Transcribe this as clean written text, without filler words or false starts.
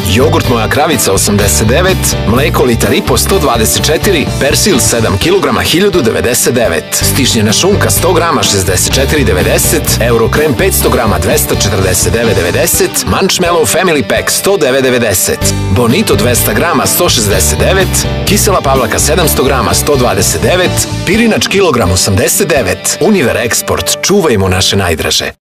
jogurt Moja kravica 89, mleko litar i po 124, persil 7 kg 1099, stišnjena šunka 100 g 64,90, Eurokrem 500 g 249,90, Munchmallow Family Pack 109,90, Bonito 200 g 169, kisela pavlaka 700 g 129, pirinač kilogram 89, Univer Export, čuvajmo naše najdraže.